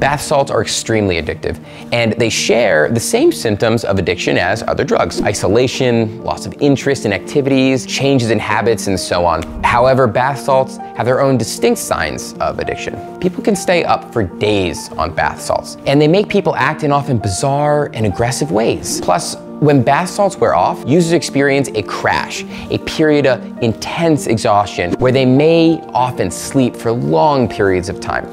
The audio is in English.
Bath salts are extremely addictive, and they share the same symptoms of addiction as other drugs: isolation, loss of interest in activities, changes in habits, and so on. However, bath salts have their own distinct signs of addiction. People can stay up for days on bath salts, and they make people act in often bizarre and aggressive ways. Plus, when bath salts wear off, users experience a crash, a period of intense exhaustion where they may often sleep for long periods of time.